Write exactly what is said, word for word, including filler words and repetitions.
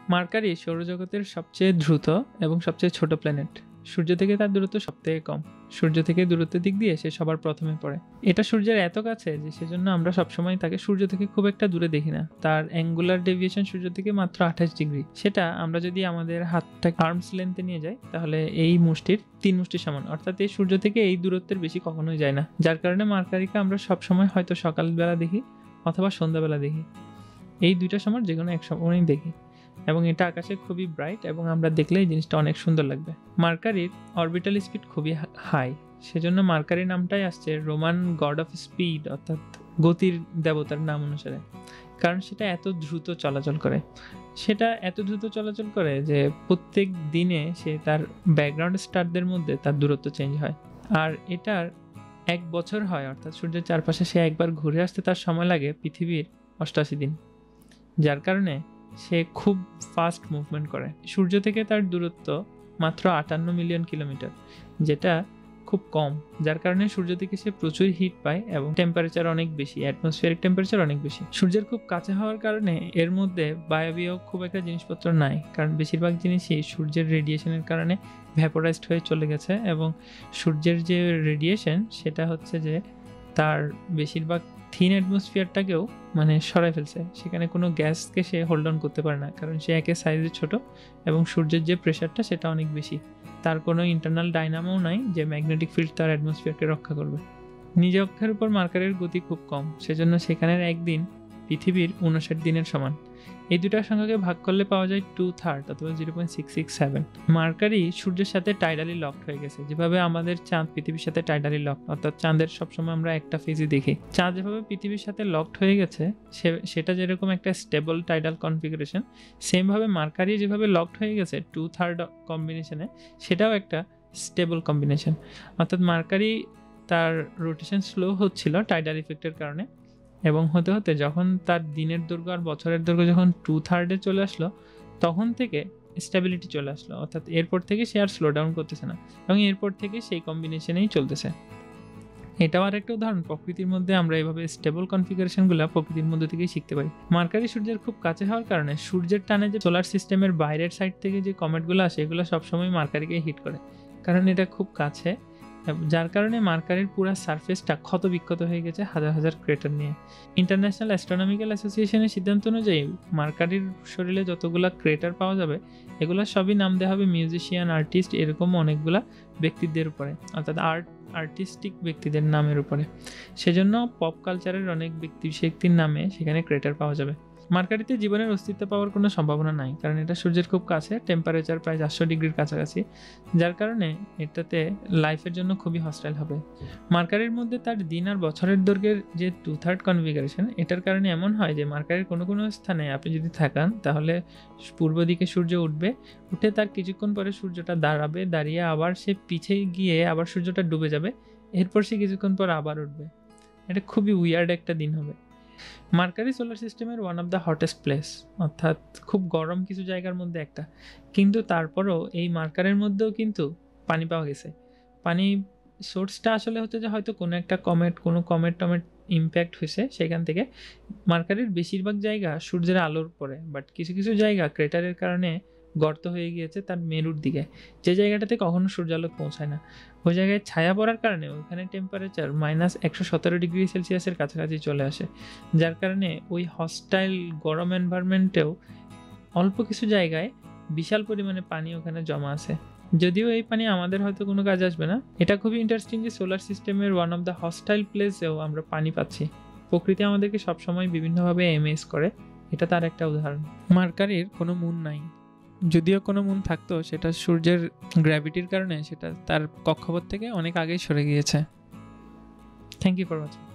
Mercury সৌরজগতের সবচেয়ে দ্রুত এবং সবচেয়ে ছোট প্ল্যানেট। সূর্য থেকে তার দূরত্ব সবথেকে কম। সূর্য থেকে দূরত্বের দিক দিয়ে সে সবার প্রথমে পড়ে। এটা সূর্যের এত কাছে যে সেজন্য আমরা সবসময় তাকে সূর্য থেকে খুব একটা দূরে দেখি না। তার অ্যাঙ্গুলার ডেভিয়েশন সূর্য থেকে মাত্র আঠাশ ডিগ্রি। সেটা আমরা যদি আমাদের হাতটা আর্মস লেন্থে নিয়ে যাই তাহলে এই মুষ্টির তিন মুষ্টির সমান, অর্থাৎ এই সূর্য থেকে এই দূরত্বের বেশি কখনোই যায় না। যার কারণে মার্কারিকে আমরা সবসময় হয়তো সকালবেলা দেখি অথবা সন্ধ্যাবেলা দেখি। এই দুইটা সময় যে কোনো এক সময়ই দেখি এবং এটা আকাশে খুবই ব্রাইট এবং আমরা দেখলে এই জিনিসটা অনেক সুন্দর লাগবে। মার্কারির অরবিটাল স্পিড খুবই হাই, সেজন্য মার্কারি নামটাই আসছে রোমান গড অফ স্পিড অর্থাৎ গতির দেবতার নাম অনুসারে, কারণ সেটা এত দ্রুত চলাচল করে। সেটা এত দ্রুত চলাচল করে যে প্রত্যেক দিনে সে তার ব্যাকগ্রাউন্ড স্টারদের মধ্যে তার দূরত্ব চেঞ্জ হয়। আর এটার এক বছর হয়, অর্থাৎ সূর্যের চারপাশে সে একবার ঘুরে আসতে তার সময় লাগে পৃথিবীর অষ্টাশি দিন। যার কারণে সে খুব ফাস্ট মুভমেন্ট করে। সূর্য থেকে তার দূরত্ব মাত্র আটান্ন মিলিয়ন কিলোমিটার, যেটা খুব কম। যার কারণে সূর্য থেকে সে প্রচুর হিট পায় এবং টেম্পারেচার অনেক বেশি, অ্যাটমসফিয়ারিক টেম্পারেচার অনেক বেশি। সূর্যের খুব কাছে হওয়ার কারণে এর মধ্যে বায়বীয় খুব একটা জিনিসপত্র নাই, কারণ বেশিরভাগ জিনিসই সূর্যের রেডিয়েশনের কারণে ভ্যাপোরাইজড হয়ে চলে গেছে এবং সূর্যের যে রেডিয়েশন সেটা হচ্ছে যে তার বেশিরভাগ থিন অ্যাটমসফিয়ারটাকেও মানে সরাই ফেলছে। সেখানে কোনো গ্যাসকে সে হোল্ড অন করতে পারে না, কারণ সে একে সাইজে ছোট এবং সূর্যের যে প্রেশারটা সেটা অনেক বেশি। তার কোনো ইন্টারনাল ডাইনামোও নাই যে ম্যাগনেটিক ফিল্ড তার অ্যাটমসফিয়ারকে রক্ষা করবে। নিজ অক্ষের উপর মার্কারির গতি খুব কম, সেজন্য সেখানের একদিন পৃথিবীর উনষাট দিনের সমান। এই দুটার সংখ্যাকে ভাগ করলে পাওয়া যায় টু থার্ড অথবা zero point six six seven. Mercury সূর্যের সাথে টাইডালি লকড হয়ে গেছে, যেভাবে আমাদের চাঁদ পৃথিবীর সাথে টাইডালি লক, অর্থাৎ চাঁদের সবসময় আমরা একটা ফেজই দেখি। চাঁদ যেভাবে পৃথিবীর সাথে লকড হয়ে গেছে সেটা যেরকম একটা স্টেবল টাইডাল কনফিগারেশন, সেমভাবে মার্কারি যেভাবে লকড হয়ে গেছে টু থার্ড কম্বিনেশনে, সেটাও একটা স্টেবল কম্বিনেশন। অর্থাৎ মার্কারি তার রোটেশন স্লো হচ্ছিল টাইডাল ইফেক্টের কারণে, এবং হতে হতে যখন তার দিনের দৈর্ঘ্য আর বছরের দৈর্ঘ্য যখন টু থার্ডে চলে আসলো তখন থেকে স্টেবিলিটি চলে আসলো, অর্থাৎ এরপর থেকে সে আর স্লো ডাউন করতেছে না এবং এরপর থেকে সেই কম্বিনেশনেই চলতেছে। এটাও আর একটা উদাহরণ, প্রকৃতির মধ্যে আমরা এইভাবে স্টেবল কনফিগারেশনগুলো প্রকৃতির মধ্যে থেকেই শিখতে পারি। মার্কারি সূর্যের খুব কাছে হওয়ার কারণে সূর্যের টানে যে সোলার সিস্টেমের বাইরের সাইড থেকে যে কমেটগুলো আসে এগুলো সবসময় মার্কারিকে হিট করে, কারণ এটা খুব কাছে। যার কারণে মার্কারির পুরো সারফেসটা ক্ষত বিক্ষত হয়ে গেছে হাজার হাজার ক্রেটার নিয়ে। ইন্টারন্যাশনাল অ্যাস্ট্রোনমিক্যাল অ্যাসোসিয়েশনের সিদ্ধান্ত অনুযায়ী মার্কারির শরীরে যতগুলো ক্রেটার পাওয়া যাবে এগুলো সবই নাম দেওয়া হবে মিউজিশিয়ান, আর্টিস্ট, এরকম অনেকগুলা ব্যক্তিদের উপরে, অর্থাৎ আর্ট আর্টিস্টিক ব্যক্তিদের নামের উপরে। সেজন্য পপ কালচারের অনেক ব্যক্তি ব্যক্তির নামে সেখানে ক্রেটার পাওয়া যাবে। মার্কারিতে জীবনের অস্তিত্ব পাওয়ার কোনো সম্ভাবনা নাই, কারণ এটা সূর্যের খুব কাছে, টেম্পারেচার প্রায় চারশো ডিগ্রির কাছাকাছি। যার কারণে এটাতে লাইফের জন্য খুবই হস্টাইল হবে। মার্কারির মধ্যে তার দিন আর বছরের দৈর্ঘ্যের যে টু থার্ড কনফিগারেশন, এটার কারণে এমন হয় যে মার্কারির কোনো কোনো স্থানে আপনি যদি থাকান তাহলে পূর্ব দিকে সূর্য উঠবে, উঠে তার কিছুক্ষণ পরে সূর্যটা দাঁড়াবে, দাঁড়িয়ে আবার সে পিছিয়ে গিয়ে আবার সূর্যটা ডুবে যাবে, এরপর সে কিছুক্ষণ পর আবার উঠবে। এটা খুবই উইয়ার্ড একটা দিন হবে। মার্কারি সোলার সিস্টেমের one of the hottest place, অর্থাৎ খুব গরম কিছু জায়গার মধ্যে একটা, কিন্তু তারপরও এই মার্কারের মধ্যেও কিন্তু পানি পাওয়া গেছে। পানি সোর্সটা আসলে হচ্ছে যে হয়তো কোনো একটা কমেট কোনো কমেট টমেট ইম্প্যাক্ট হয়েছে সেখান থেকে। মার্কারির বেশিরভাগ জায়গা সূর্যের আলোর পরে, বাট কিছু কিছু জায়গা ক্রেটারের কারণে গর্ত হয়ে গিয়েছে তার মেরুর দিকে, যে জায়গাটাতে কখনো সূর্যালোক পৌঁছায় না। ওই জায়গায় ছায়া পড়ার কারণে ওইখানে টেম্পারেচার মাইনাস একশো সতেরো ডিগ্রি সেলসিয়াসের কাছাকাছি চলে আসে। যার কারণে ওই হস্টাইল গরম এনভায়রনমেন্টেও অল্প কিছু জায়গায় বিশাল পরিমাণে পানি ওখানে জমা আছে। যদিও এই পানি আমাদের হয়তো কোনো কাজে আসবে না। এটা খুবই ইন্টারেস্টিং যে সোলার সিস্টেমের ওয়ান অফ দ্য হস্টাইল প্লেসেও আমরা পানি পাচ্ছি। প্রকৃতি আমাদেরকে সবসময় বিভিন্নভাবে এমএস করে, এটা তার একটা উদাহরণ। মার্কারির কোনো মুন নাই, যদিও কোনো মুন থাকতো সেটা সূর্যের গ্র্যাভিটির কারণে সেটা তার কক্ষপথ থেকে অনেক আগেই সরে গিয়েছে। Thank you for watching.